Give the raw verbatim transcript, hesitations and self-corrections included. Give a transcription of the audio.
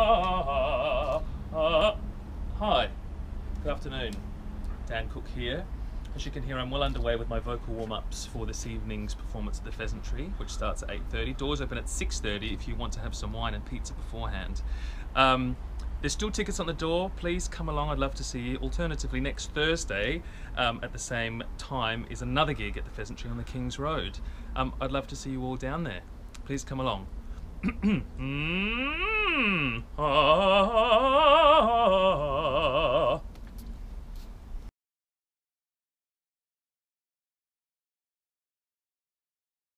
Ah, ah. Hi, good afternoon. Dan Cook here. As you can hear, I'm well underway with my vocal warm-ups for this evening's performance at the Pheasantry, which starts at eight thirty. Doors open at six thirty if you want to have some wine and pizza beforehand. Um, there's still tickets on the door. Please come along. I'd love to see you. Alternatively, next Thursday um, at the same time is another gig at the Pheasantry on the King's Road. Um, I'd love to see you all down there. Please come along.